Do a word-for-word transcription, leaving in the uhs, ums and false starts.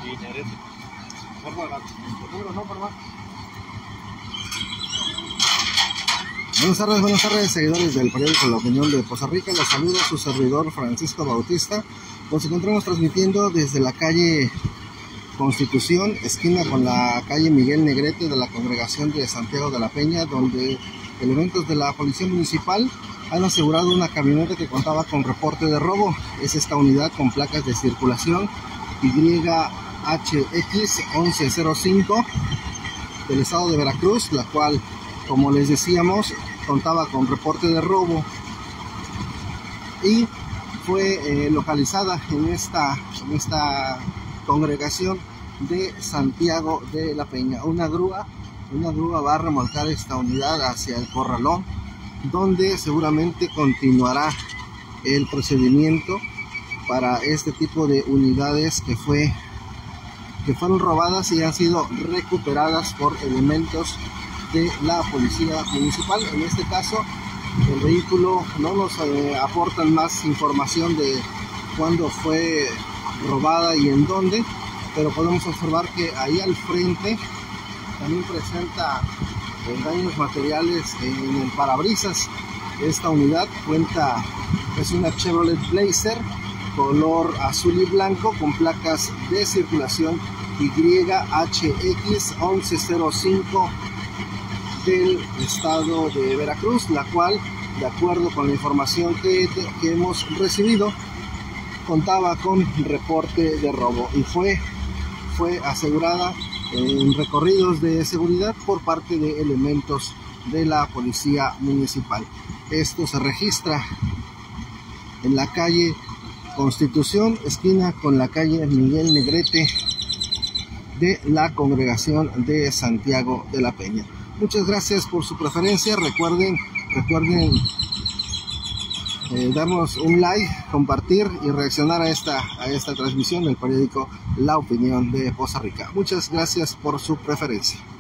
y Negrete. Por favor, número no, por favor. Buenas tardes, buenas tardes, seguidores del periódico La Opinión de Poza Rica. Los saluda su servidor Francisco Bautista. Nos encontramos transmitiendo desde la calle Constitución, esquina con la calle Miguel Negrete de la Congregación de Santiago de la Peña, donde elementos de la Policía Municipal han asegurado una camioneta que contaba con reporte de robo. Es esta unidad con placas de circulación Y H X once cero cinco del estado de Veracruz, la cual, como les decíamos, contaba con reporte de robo y fue eh, localizada en esta, en esta congregación de Santiago de la Peña. Una grúa, una grúa va a remolcar esta unidad hacia el corralón, donde seguramente continuará el procedimiento para este tipo de unidades que fue que fueron robadas y han sido recuperadas por elementos de la Policía Municipal. En este caso, el vehículo no nos eh, aportan más información de cuándo fue robada y en dónde, pero podemos observar que ahí al frente también presenta eh, daños materiales en el parabrisas. Esta unidad cuenta, es una Chevrolet Blazer color azul y blanco con placas de circulación Y H X once cero cinco del estado de Veracruz, la cual, de acuerdo con la información que, que hemos recibido, contaba con reporte de robo y fue, fue asegurada en recorridos de seguridad por parte de elementos de la Policía Municipal. Esto se registra en la calle Constitución, esquina con la calle Miguel Negrete de la Congregación de Santiago de la Peña. Muchas gracias por su preferencia. Recuerden, recuerden eh, darnos un like, compartir y reaccionar a esta, a esta transmisión del periódico La Opinión de Poza Rica. Muchas gracias por su preferencia.